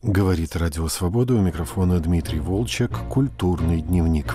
Говорит Радио Свобода, у микрофона Дмитрий Волчек, «Культурный дневник».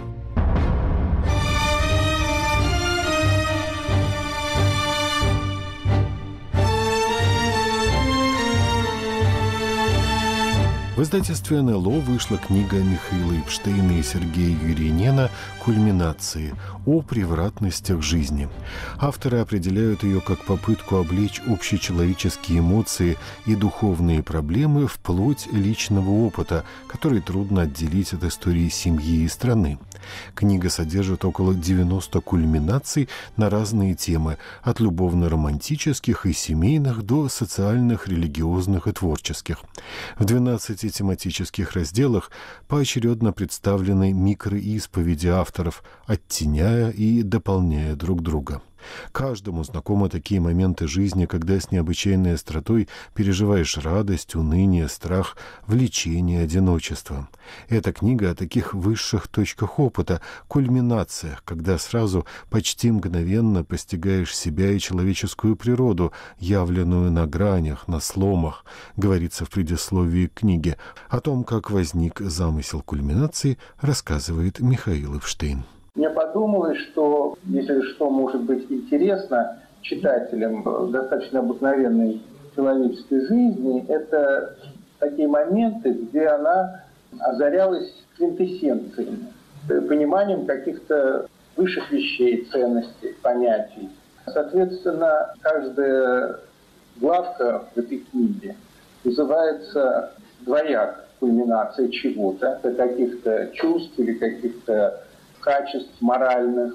В издательстве НЛО вышла книга Михаила Эпштейна и Сергея Юринена «Кульминации. О превратностях жизни». Авторы определяют ее как попытку облечь общечеловеческие эмоции и духовные проблемы в плоть личного опыта, который трудно отделить от истории семьи и страны. Книга содержит около 90 кульминаций на разные темы, от любовно-романтических и семейных до социальных, религиозных и творческих. В 12 тематических разделах поочередно представлены микроисповеди авторов, оттеняя и дополняя друг друга. Каждому знакомы такие моменты жизни, когда с необычайной остротой переживаешь радость, уныние, страх, влечение, одиночество. Эта книга о таких высших точках опыта, кульминациях, когда сразу почти мгновенно постигаешь себя и человеческую природу, явленную на гранях, на сломах, говорится в предисловии к книге. О том, как возник замысел кульминации, рассказывает Михаил Эпштейн. Мне подумалось, что, если что может быть интересно читателям достаточно обыкновенной человеческой жизни, это такие моменты, где она озарялась квинтэссенциями, пониманием каких-то высших вещей, ценностей, понятий. Соответственно, каждая главка в этой книге называется двояко кульминацией чего-то, каких-то чувств или каких-то качеств моральных,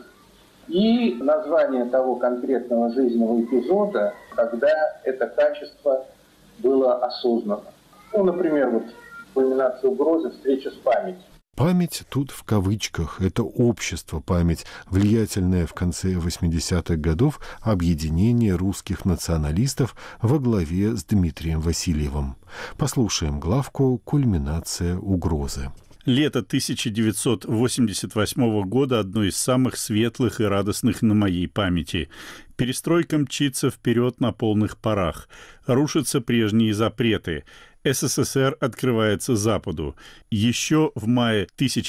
и название того конкретного жизненного эпизода, когда это качество было осознано. Например, кульминация угрозы, встреча с памятью. Память тут в кавычках. Это общество память, влиятельное в конце 80-х годов объединение русских националистов во главе с Дмитрием Васильевым. Послушаем главку «Кульминация угрозы». Лето 1988 года – одно из самых светлых и радостных на моей памяти. Перестройка мчится вперед на полных парах. Рушатся прежние запреты. СССР открывается Западу. Еще в мае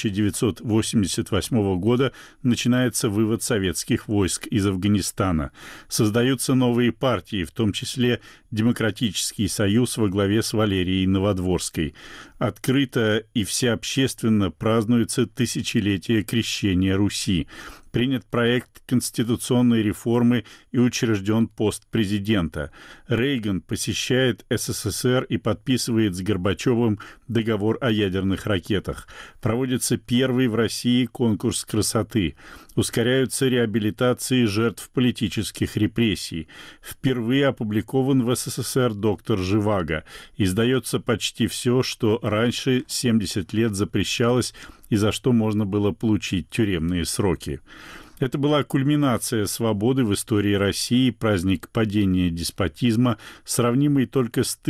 1988 года начинается вывод советских войск из Афганистана. Создаются новые партии, в том числе Демократический союз во главе с Валерией Новодворской. Открыто и всеобщественно празднуется тысячелетие крещения Руси. Принят проект конституционной реформы и учрежден пост президента. Рейган посещает СССР и подписывает с Горбачевым договор о ядерных ракетах. Проводится первый в России конкурс красоты. Ускоряются реабилитации жертв политических репрессий. Впервые опубликован в СССР «Доктор Живаго». Издается почти все, что раньше 70 лет запрещалось и за что можно было получить тюремные сроки. Это была кульминация свободы в истории России, праздник падения деспотизма, сравнимый только с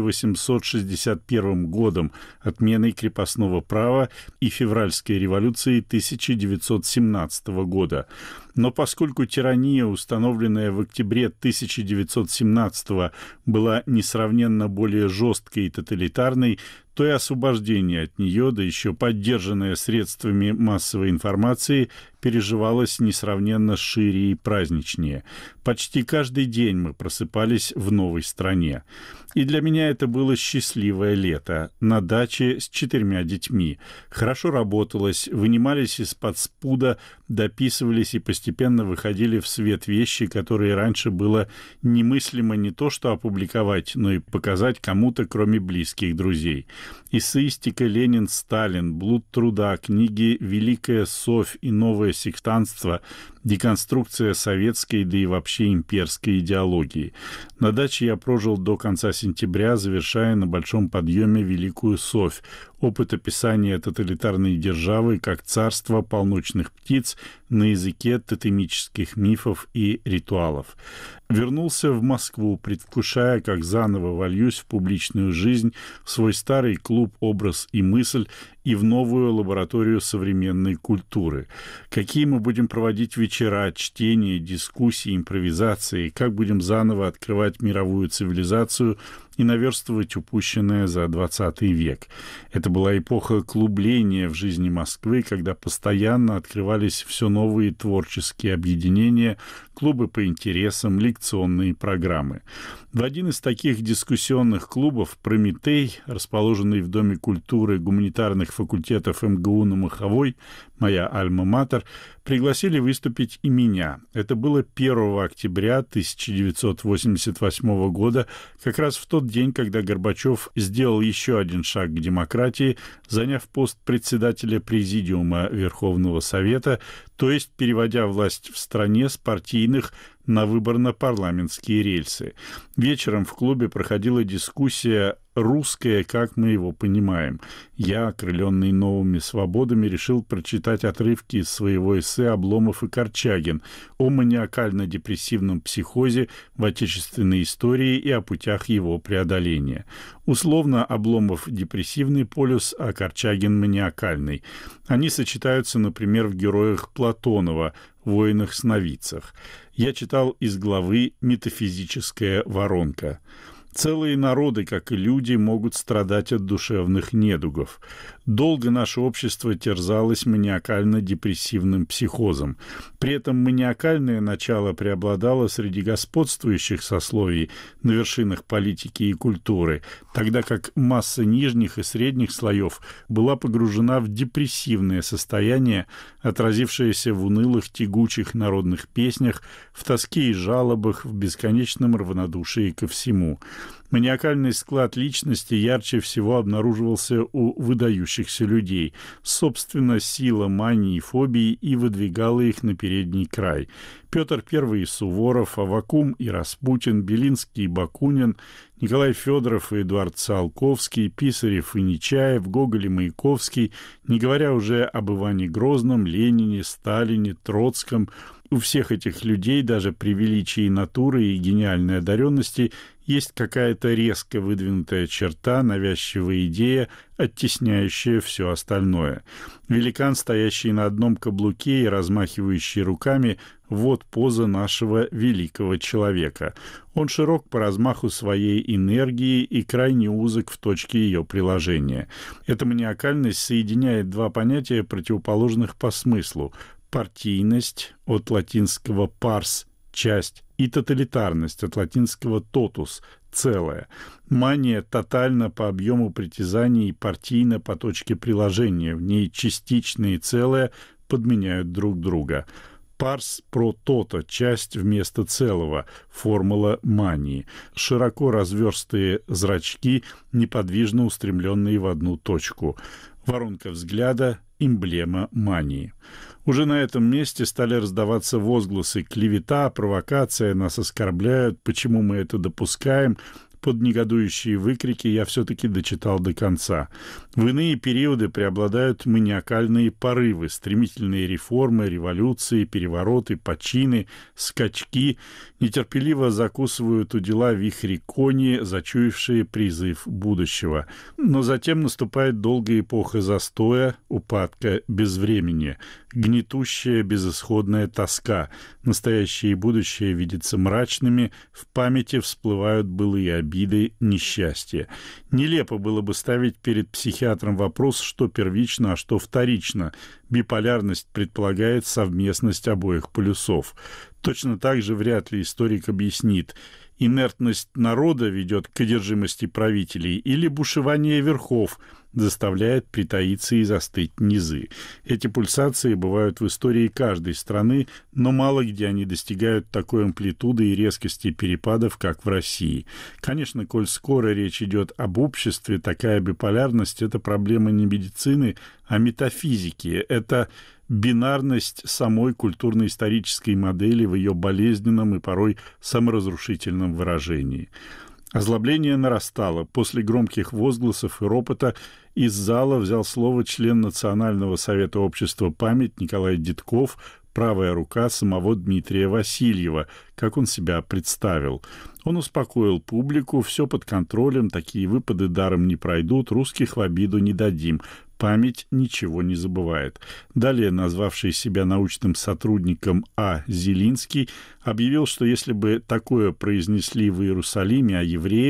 1861 годом, отменой крепостного права и февральской революцией 1917 года. Но поскольку тирания, установленная в октябре 1917 была несравненно более жесткой и тоталитарной, то и освобождение от нее, да еще поддержанное средствами массовой информации, переживалось несравненно шире и праздничнее. Почти каждый день мы просыпались в новой стране. И для меня это было счастливое лето. На даче с 4 детьми. Хорошо работалось, вынимались из-под спуда, дописывались и постепенно выходили в свет вещи, которые раньше было немыслимо не то что опубликовать, но и показать кому-то, кроме близких друзей. Эссеистика «Ленин, Сталин», «Блуд труда», книги «Великая Совь» и «Новое сектантство», деконструкция советской, да и вообще имперской идеологии. На даче я прожил до конца сентября, завершая на большом подъеме «Великую Совь», опыт описания тоталитарной державы как царство полночных птиц на языке тотемических мифов и ритуалов. Вернулся в Москву, предвкушая, как заново вольюсь в публичную жизнь, в свой старый клуб «Образ и мысль» и в новую лабораторию современной культуры. Какие мы будем проводить вечера, чтения, дискуссии, импровизации, как будем заново открывать мировую цивилизацию и наверстывать упущенное за XX век. Это была эпоха клубления в жизни Москвы, когда постоянно открывались все новые творческие объединения, клубы по интересам, лекционные программы. В один из таких дискуссионных клубов «Прометей», расположенный в Доме культуры гуманитарных факультетов МГУ на Маховой, моя альма-матер, пригласили выступить и меня. Это было 1 октября 1988 года, как раз в тот день, когда Горбачев сделал еще один шаг к демократии, заняв пост председателя Президиума Верховного Совета, то есть переводя власть в стране с партийных на выборно-парламентские рельсы. Вечером в клубе проходила дискуссия «Русское, как мы его понимаем». Я, окрыленный новыми свободами, решил прочитать отрывки из своего эссе «Обломов и Корчагин» о маниакально-депрессивном психозе в отечественной истории и о путях его преодоления. Условно, Обломов – депрессивный полюс, а Корчагин – маниакальный. Они сочетаются, например, в героях Платонова, воинах-сновидцах. Я читал из главы «Метафизическая воронка». Целые народы, как и люди, могут страдать от душевных недугов. Долго наше общество терзалось маниакально-депрессивным психозом. При этом маниакальное начало преобладало среди господствующих сословий на вершинах политики и культуры, тогда как масса нижних и средних слоев была погружена в депрессивное состояние, отразившееся в унылых тягучих народных песнях, в тоске и жалобах, в бесконечном равнодушии ко всему. Маниакальный склад личности ярче всего обнаруживался у выдающихся людей. Собственно, сила мании и фобии и выдвигала их на передний край. Петр I и Суворов, Аввакум и Распутин, Белинский и Бакунин, Николай Федоров и Эдуард Циолковский, Писарев и Нечаев, Гоголь и Маяковский, не говоря уже об Иване Грозном, Ленине, Сталине, Троцком. У всех этих людей, даже при величии натуры и гениальной одаренности, есть какая-то резко выдвинутая черта, навязчивая идея, оттесняющая все остальное. Великан, стоящий на одном каблуке и размахивающий руками, вот поза нашего великого человека. Он широк по размаху своей энергии и крайне узок в точке ее приложения. Эта маниакальность соединяет два понятия, противоположных по смыслу: партийность, от латинского «парс» — часть, и тоталитарность, от латинского «totus» — целое. Мания тотальна по объему притязаний и партийна по точке приложения. В ней частичное и целое подменяют друг друга. Парс про тото, часть вместо целого, формула мании. Широко разверстые зрачки, неподвижно устремленные в одну точку. Воронка взгляда, эмблема мании. Уже на этом месте стали раздаваться возгласы: клевета, провокация, нас оскорбляют, почему мы это допускаем? Под негодующие выкрики я все-таки дочитал до конца. В иные периоды преобладают маниакальные порывы, стремительные реформы, революции, перевороты, почины, скачки, нетерпеливо закусывают у дела вихри кони, зачуявшие призыв будущего. Но затем наступает долгая эпоха застоя, упадка, безвременья, гнетущая безысходная тоска. Настоящее и будущее видятся мрачными, в памяти всплывают былые обиды, несчастья. Нелепо было бы ставить перед психиатром вопрос, что первично, а что вторично. Биполярность предполагает совместность обоих полюсов. Точно так же вряд ли историк объяснит: инертность народа ведет к одержимости правителей или бушевание верхов заставляет притаиться и застыть низы. Эти пульсации бывают в истории каждой страны, но мало где они достигают такой амплитуды и резкости перепадов, как в России. Конечно, коль скоро речь идет об обществе, такая биполярность — это проблема не медицины, а метафизики. Это бинарность самой культурно-исторической модели в ее болезненном и порой саморазрушительном выражении. Озлобление нарастало. После громких возгласов и ропота из зала взял слово член Национального совета общества «Память» Николай Дедков, правая рука самого Дмитрия Васильева, как он себя представил. Он успокоил публику: все под контролем, такие выпады даром не пройдут, русских в обиду не дадим. Память ничего не забывает. Далее, назвавший себя научным сотрудником А. Зелинский, объявил, что если бы такое произнесли в Иерусалиме о евреях,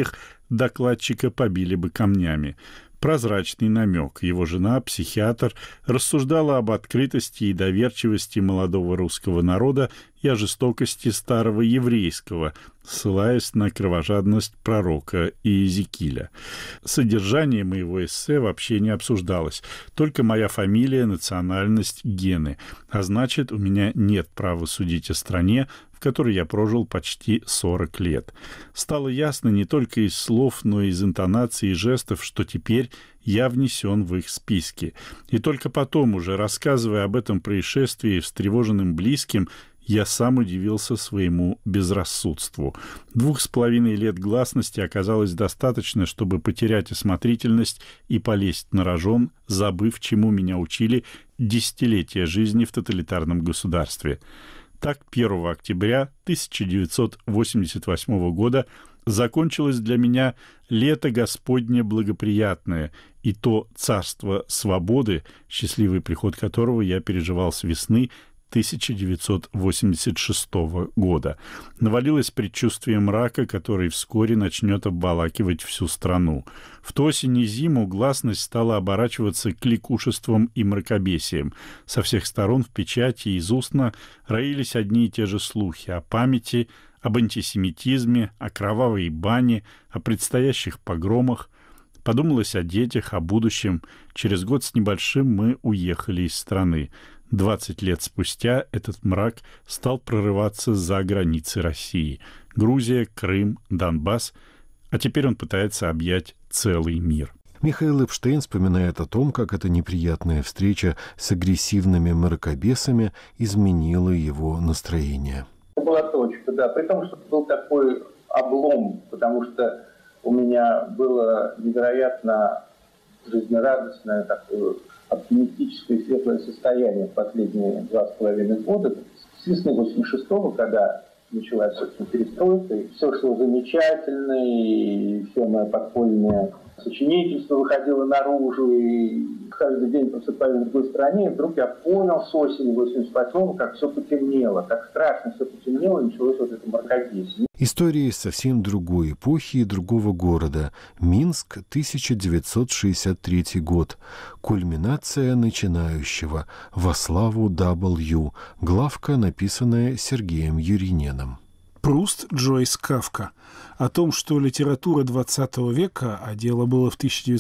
докладчика побили бы камнями. Прозрачный намек. Его жена, психиатр, рассуждала об открытости и доверчивости молодого русского народа и о жестокости старого еврейского, ссылаясь на кровожадность пророка Иезекииля. Содержание моего эссе вообще не обсуждалось, только моя фамилия, национальность, гены, а значит, у меня нет права судить о стране, в которой я прожил почти 40 лет. Стало ясно не только из слов, но и из интонаций и жестов, что теперь я внесен в их списки. И только потом, уже рассказывая об этом происшествии встревоженным близким, я сам удивился своему безрассудству. 2,5 лет гласности оказалось достаточно, чтобы потерять осмотрительность и полезть на рожон, забыв, чему меня учили десятилетия жизни в тоталитарном государстве. Так, 1 октября 1988 года закончилось для меня лето Господне благоприятное, и то царство свободы, счастливый приход которого я переживал с весны 1986 года. Навалилось предчувствие мрака, который вскоре начнет обволакивать всю страну. В ту осень и зиму гласность стала оборачиваться кликушеством и мракобесием. Со всех сторон в печати и из устно роились одни и те же слухи о памяти, об антисемитизме, о кровавой бане, о предстоящих погромах. Подумалось о детях, о будущем. Через год с небольшим мы уехали из страны. 20 лет спустя этот мрак стал прорываться за границы России. Грузия, Крым, Донбасс. А теперь он пытается объять целый мир. Михаил Эпштейн вспоминает о том, как эта неприятная встреча с агрессивными мракобесами изменила его настроение. Это была точка, да. При том, что был такой облом, потому что у меня было невероятно жизнерадостное такое оптимистическое и светлое состояние в последние 2,5 года. С весны 86-го, когда началась, собственно, перестройка, и все шло замечательно, и все мое подпольное сочинительство выходило наружу, и каждый день просыпаясь в другой стране, и вдруг я понял с осени 88-го, как все потемнело, как страшно все потемнело, и началось вот это мракобесие. История из совсем другой эпохи и другого города. Минск, 1963 год. Кульминация начинающего. Во славу W. Главка, написанная Сергеем Юрининым. Пруст, Джойс, Кафка. О том, что литература XX века, а дело было в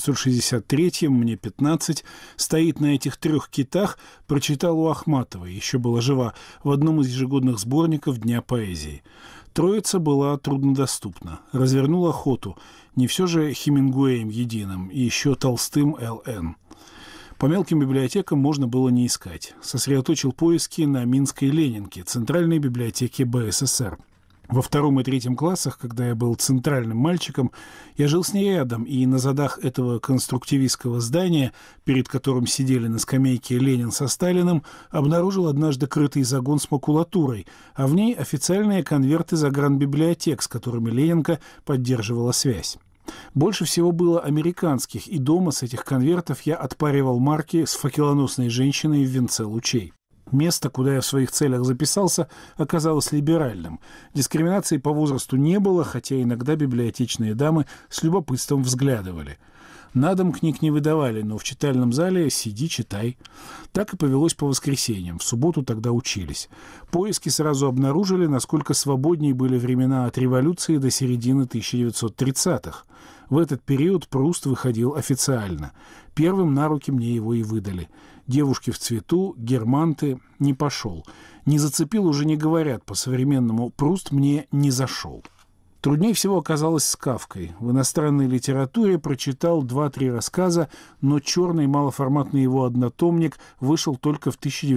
1963-м, мне 15, стоит на этих 3 китах, прочитал у Ахматовой, еще была жива, в одном из ежегодных сборников Дня поэзии. Троица была труднодоступна. Развернул охоту. Не все же Хемингуэем единым, и еще Толстым Л.Н. По мелким библиотекам можно было не искать. Сосредоточил поиски на Минской Ленинке, Центральной библиотеке БССР. Во 2 и 3 классах, когда я был центральным мальчиком, я жил с ней рядом, и на задах этого конструктивистского здания, перед которым сидели на скамейке Ленин со Сталиным, обнаружил однажды крытый загон с макулатурой, а в ней официальные конверты загранбиблиотек, с которыми Ленинка поддерживала связь. Больше всего было американских, и дома с этих конвертов я отпаривал марки с факелоносной женщиной в венце лучей. Место, куда я в своих целях записался, оказалось либеральным. Дискриминации по возрасту не было, хотя иногда библиотечные дамы с любопытством взглядывали. На дом книг не выдавали, но в читальном зале сиди, читай. Так и повелось по воскресеньям. В субботу тогда учились. Поиски сразу обнаружили, насколько свободнее были времена от революции до середины 1930-х. В этот период Пруст выходил официально. Первым на руки мне его и выдали. «Девушки в цвету», «Германты» не пошел. «Не зацепил» уже не говорят по-современному. Пруст мне не зашел. Труднее всего оказалось с Кафкой. В иностранной литературе прочитал 2-3 рассказа, но черный малоформатный его однотомник вышел только в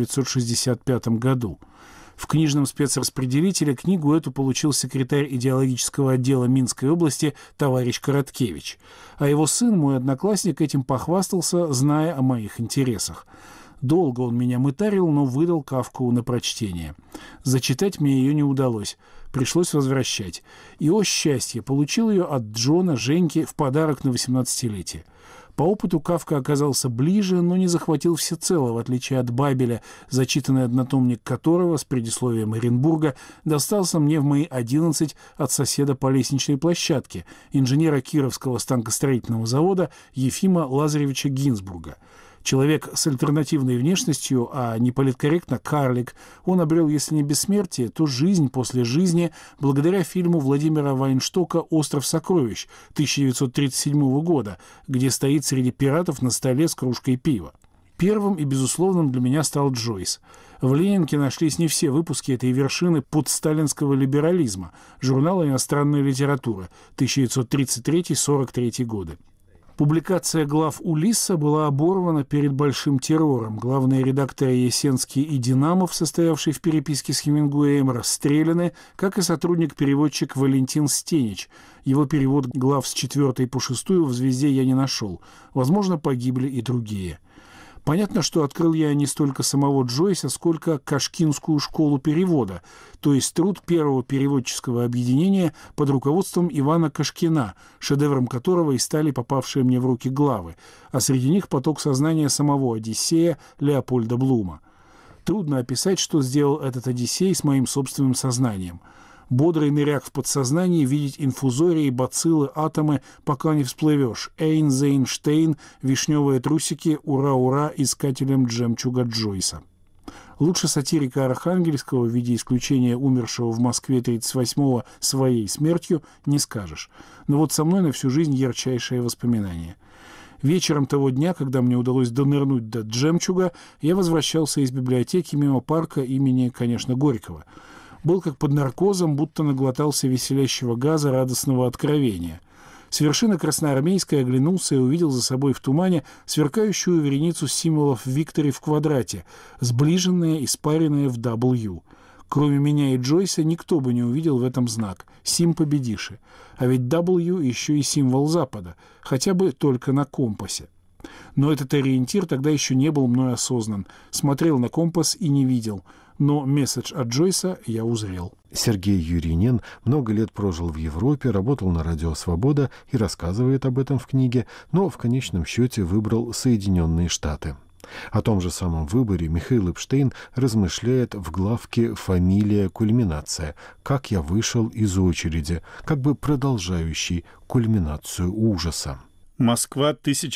1965 году. В книжном спецраспределителе книгу эту получил секретарь идеологического отдела Минской области товарищ Короткевич. А его сын, мой одноклассник, этим похвастался, зная о моих интересах. Долго он меня мытарил, но выдал Кафку на прочтение. Зачитать мне ее не удалось. Пришлось возвращать. И, о счастье, получил ее от Джона Женьки в подарок на 18-летие. По опыту Кафка оказался ближе, но не захватил всецело, в отличие от Бабеля, зачитанный однотомник которого с предисловием Оренбурга достался мне в мои 11 от соседа по лестничной площадке, инженера Кировского станкостроительного завода Ефима Лазаревича Гинзбурга. Человек с альтернативной внешностью, а не политкорректно карлик, он обрел, если не бессмертие, то жизнь после жизни благодаря фильму Владимира Вайнштока «Остров сокровищ» 1937 года, где стоит среди пиратов на столе с кружкой пива. Первым и безусловным для меня стал Джойс. В Ленинке нашлись не все выпуски этой вершины подсталинского либерализма, журнала «Иностранная литература» 1933-43 годы. Публикация глав Улисса была оборвана перед большим террором. Главные редакторы Есенский и Динамов, состоявший в переписке с Хемингуэем, расстреляны, как и сотрудник-переводчик Валентин Стенич. Его перевод глав с 4 по 6 в «Звезде» я не нашел. Возможно, погибли и другие. Понятно, что открыл я не столько самого Джойса, сколько Кашкинскую школу перевода, то есть труд первого переводческого объединения под руководством Ивана Кашкина, шедевром которого и стали попавшие мне в руки главы, а среди них поток сознания самого Одиссея Леопольда Блума. Трудно описать, что сделал этот Одиссей с моим собственным сознанием. Бодрый ныряк в подсознании, видеть инфузории, бациллы, атомы, пока не всплывешь. Эйнзейнштейн, вишневые трусики, ура-ура, искателем жемчуга Джойса. Лучше сатирика Архангельского в виде исключения умершего в Москве 38-го своей смертью не скажешь. Но вот со мной на всю жизнь ярчайшее воспоминание. Вечером того дня, когда мне удалось донырнуть до жемчуга, я возвращался из библиотеки мимо парка имени, конечно, Горького. Был как под наркозом, будто наглотался веселящего газа радостного откровения. С вершины Красноармейской оглянулся и увидел за собой в тумане сверкающую вереницу символов Виктори в квадрате, сближенные и спаренные в W. Кроме меня и Джойса никто бы не увидел в этом знак «Сим победиши». А ведь W еще и символ Запада, хотя бы только на компасе. Но этот ориентир тогда еще не был мной осознан. Смотрел на компас и не видел. Но месседж от Джойса я узрел. Сергей Юринен много лет прожил в Европе, работал на радио «Свобода» и рассказывает об этом в книге, но в конечном счете выбрал Соединенные Штаты. О том же самом выборе Михаил Эпштейн размышляет в главке «Фамилия. Кульминация. Как я вышел из очереди», как бы продолжающий кульминацию ужаса. Москва,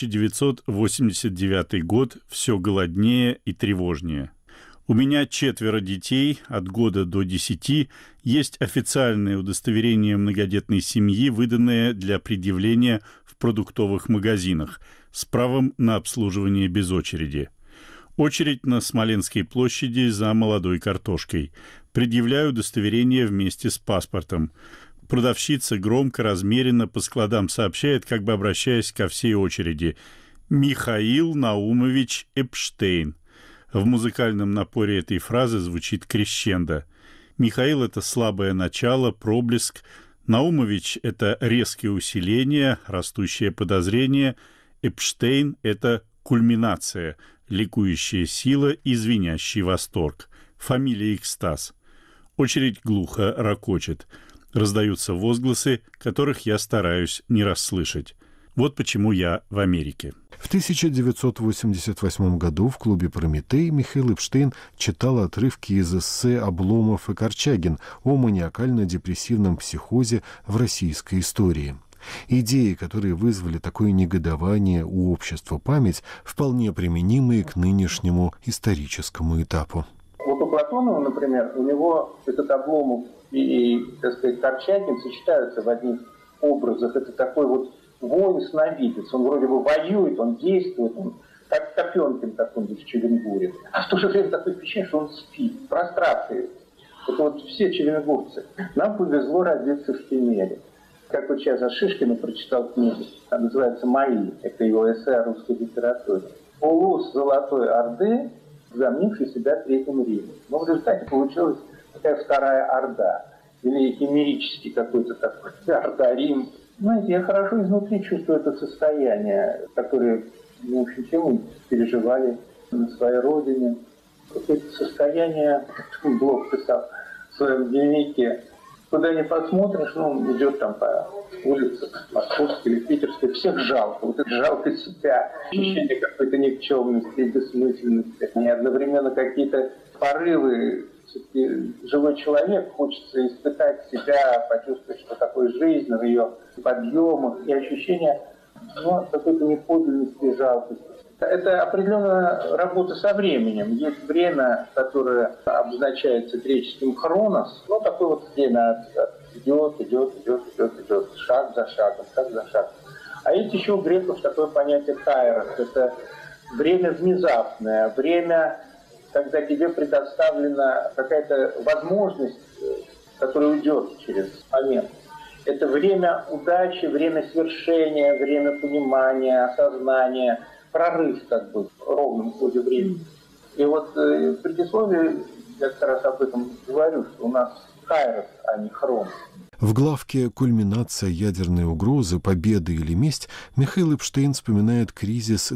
1989 год. Все голоднее и тревожнее. У меня 4 детей, от года до 10. Есть официальное удостоверение многодетной семьи, выданное для предъявления в продуктовых магазинах, с правом на обслуживание без очереди. Очередь на Смоленской площади за молодой картошкой. Предъявляю удостоверение вместе с паспортом. Продавщица громко, размеренно по складам сообщает, как бы обращаясь ко всей очереди: «Михаил Наумович Эпштейн». В музыкальном напоре этой фразы звучит крещендо. Михаил — это слабое начало, проблеск. Наумович — это резкое усиление, растущее подозрение. Эпштейн — это кульминация, ликующая сила и звенящий восторг. Фамилия экстаз. Очередь глухо ракочет. Раздаются возгласы, которых я стараюсь не расслышать. Вот почему я в Америке. В 1988 году в клубе «Прометей» Михаил Эпштейн читал отрывки из эссе «Обломов и Корчагин» о маниакально-депрессивном психозе в российской истории. Идеи, которые вызвали такое негодование у общества «Память», вполне применимые к нынешнему историческому этапу. Вот у Платонова, например, у него этот Обломов и, так сказать, Корчагин сочетаются в одних образах. Это такой вот воин-сновидец. Он вроде бы воюет, он действует, он как Копенкин какой-нибудь в Челленгуре. А в то же время такое впечатление, что он спит, в прострации. Это вот все челленгурцы. Нам повезло родиться в Кемере. Как вот сейчас Шишкина прочитал книгу, она называется «Мои». Это его эссе о русской литературе. Улус Золотой Орды, замнивший себя Третьим Римом. Но в результате получилась такая вторая Орда. Или химерический какой-то такой Орда-Рим. Знаете, я хорошо изнутри чувствую это состояние, которое, в общем, мы переживали на своей родине. Какое-то состояние, Блок писал в своем дневнике, Куда ни посмотришь, идет там по улице Московской или Питерской, всех жалко. Вот это жалко себя, ощущение какой-то никчемности, бессмысленности. И одновременно какие-то порывы. Все-таки живой человек, хочется испытать себя, почувствовать, что такое жизнь, в ее подъемах и ощущение какой-то неподлинности, жалкости. Это определенная работа со временем. Есть время, которое обозначается греческим хронос, такое вот время идет, шаг за шагом. А есть еще у греков такое понятие кайрос. Это время внезапное, время, когда тебе предоставлена какая-то возможность, которая уйдет через момент. Это время удачи, время свершения, время понимания, осознания, прорыв в ровном ходе времени. И вот в предисловии я как раз об этом говорю, что у нас кайрос, а не хрон. В главке «Кульминация ядерной угрозы, победа или месть» Михаил Эпштейн вспоминает кризис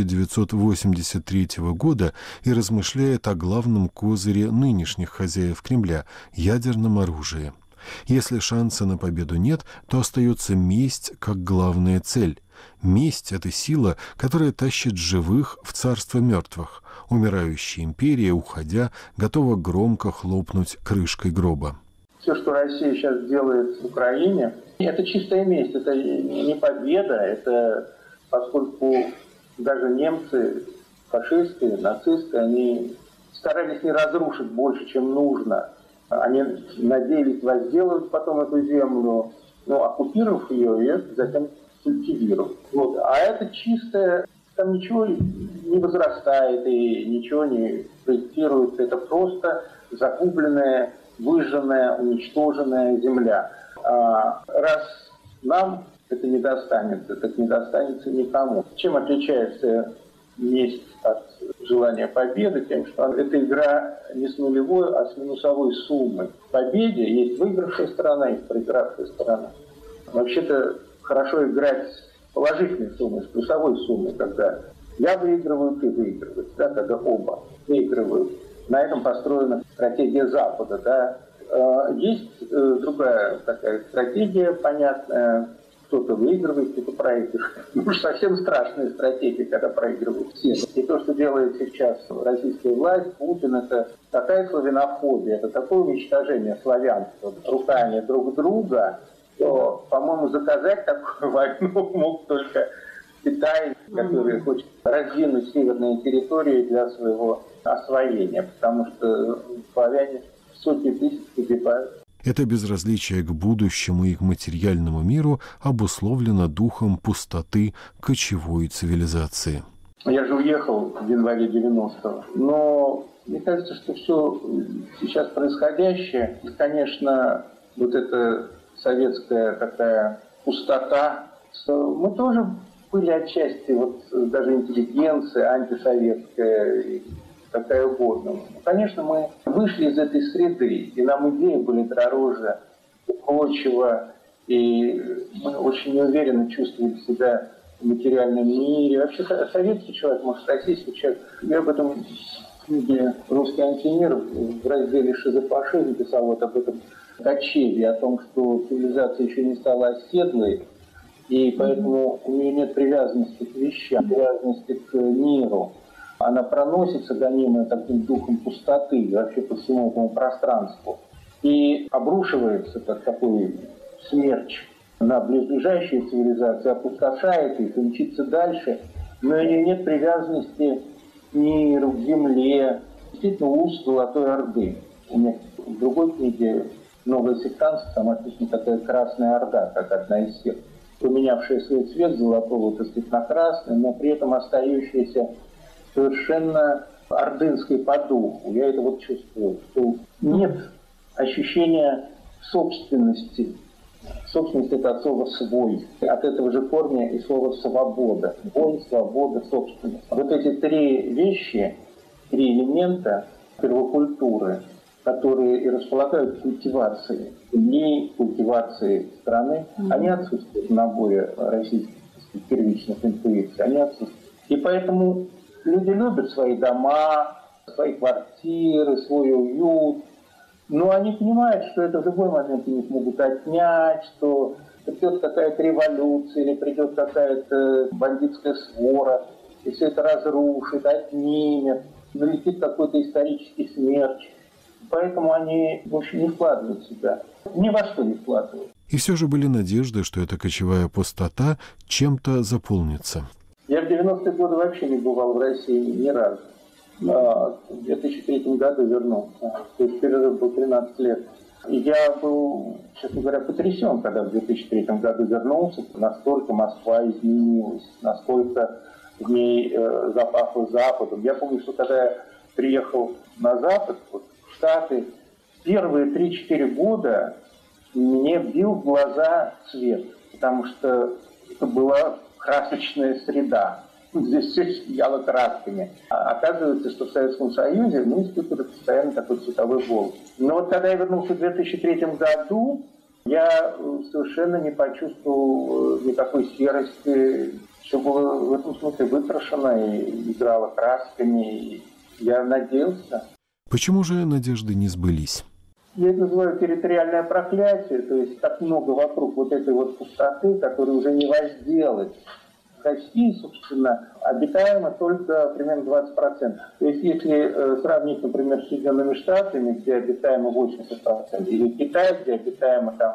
1983 года и размышляет о главном козыре нынешних хозяев Кремля – ядерном оружии. Если шанса на победу нет, то остается месть как главная цель. Месть – это сила, которая тащит живых в царство мертвых. Умирающая империя, уходя, готова громко хлопнуть крышкой гроба. Все, что Россия сейчас делает в Украине, это чистая месть, это не победа, это поскольку даже немцы, фашисты, нацисты, они старались не разрушить больше, чем нужно. Они надеялись возделывать потом эту землю, оккупировав ее, и затем культивировать. А это чистое, там ничего не возрастает и ничего не проектируется, это просто загубленная, выжженная, уничтоженная земля. Раз нам это не достанется, так не достанется никому. Чем отличается месть от желания победы? Тем, что это игра не с нулевой, а с минусовой суммой. В победе есть выигравшая сторона, есть проигравшая сторона. Вообще-то хорошо играть с положительной суммой, с плюсовой суммой, когда я выигрываю, ты выигрываешь, когда оба выигрывают. На этом построена стратегия Запада. Есть другая такая стратегия, понятная. Кто-то выигрывает, кто-то проигрывает. Совсем страшная стратегия, когда проигрывают все. И то, что делает сейчас российская власть, Путин, это такая славянофобия, это такое уничтожение славянства руками друг друга, что, по-моему, заказать такую войну мог только Китай, который хочет раздвинуть северные территории для своего освоения, потому что славяне сотни тысяч погибают. Это безразличие к будущему и к материальному миру обусловлено духом пустоты кочевой цивилизации. Я же уехал в январе 90-го, но мне кажется, что все сейчас происходящее, конечно, вот эта советская такая пустота, мы тоже были отчасти, даже интеллигенция антисоветская, какая угодно. Конечно, мы вышли из этой среды, и нам идеи были дороже, прочего, и мы очень неуверенно чувствовали себя в материальном мире. Вообще, советский человек, может, российский человек. Я об этом в книге «Русский антимир» в разделе «Шизофашизм» писал об этом кочевье, о том, что цивилизация еще не стала оседлой, и поэтому у нее нет привязанности к вещам, привязанности к миру. Она проносится, гонимая таким духом пустоты, вообще по всему этому пространству, и обрушивается, как такой смерч, на близлежащие цивилизации, опустошает их и мчится дальше, но у нее нет привязанности к миру, к земле, действительно уст Золотой Орды. У меня в другой книге «Новое сектантство», там описана такая Красная Орда, как одна из сект, поменявшая свой цвет золотого, так сказать, на красный, но при этом остающаяся совершенно ордынской по духу. Я это чувствую, что нет ощущения собственности. Собственность – это от слова «свой». От этого же корня и слово «свобода». Вой, свобода, собственность. Вот эти три вещи, три элемента первокультуры, которые и располагают к культивации земли, культивации страны, они отсутствуют в наборе российских первичных интуиций. Они отсутствуют. И поэтому люди любят свои дома, свои квартиры, свой уют. Но они понимают, что это в любой момент у них могут отнять, что придет какая-то революция или придет какая-то бандитская свора, и все это разрушит, отнимет, налетит какой-то исторический смерч. Поэтому они, в общем, не вкладывают себя. Ни во что не вкладывают. И все же были надежды, что эта кочевая пустота чем-то заполнится. Я в 90-е годы вообще не бывал в России ни разу. В 2003 году вернулся. То есть перерыв был 13 лет. И я был, честно говоря, потрясен, когда в 2003 году вернулся. Насколько Москва изменилась, насколько в ней запахло Западом. Я помню, что когда я приехал на Запад, в Штаты, первые 3-4 года мне бил в глаза цвет, потому что это была красочная среда. Здесь все сияло красками. А оказывается, что в Советском Союзе мы испытывали постоянно такой цветовой голод. Но вот когда я вернулся в 2003 году, я совершенно не почувствовал никакой серости. Все было в этом смысле выкрашено и играло красками. И я надеялся. Почему же надежды не сбылись? Я это называю территориальное проклятие, то есть так много вокруг вот этой вот пустоты, которую уже не возделать. В России, собственно, обитаемо только примерно 20%. То есть если сравнить, например, с Соединенными Штатами, где обитаемо 80%, или Китай, где обитаемо там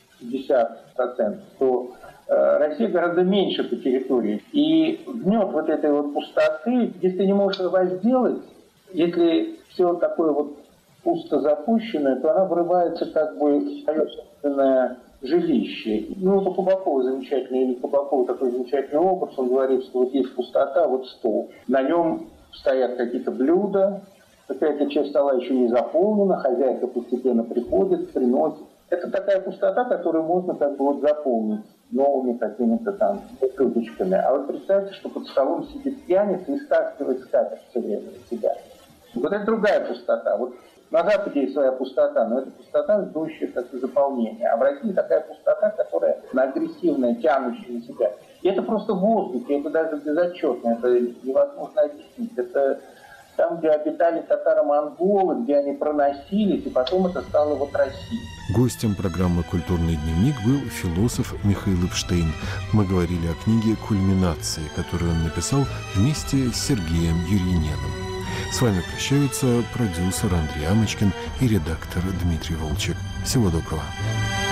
50%, то Россия гораздо меньше по территории. И гнет вот этой вот пустоты, если ты не можешь ее возделать, если все такое вот пусто запущенное, то она врывается как бы в свое собственное жилище. Ну, это Кабаков замечательный, или Кабаков такой замечательный образ, он говорит, что вот есть пустота, вот стол. На нем стоят какие-то блюда, какая-то часть стола еще не заполнена, хозяйка постепенно приходит, приносит. Это такая пустота, которую можно как бы вот заполнить новыми какими-то там блюдечками. А вот представьте, что под столом сидит пьяница и стаскивает скатерть все время на себя. Вот это другая пустота. Вот на Западе есть своя пустота, но это пустота, ждущая как-то заполнения. А в России такая пустота, которая агрессивная, тянущая на себя. И это просто в воздухе, это даже безотчетно, это невозможно объяснить. Это там, где обитали татаро-монголы, где они проносились, и потом это стало вот Россией. Гостем программы «Культурный дневник» был философ Михаил Эпштейн. Мы говорили о книге «Кульминации», которую он написал вместе с Сергеем Юриненом. С вами прощаются продюсер Андрей Амочкин и редактор Дмитрий Волчек. Всего доброго.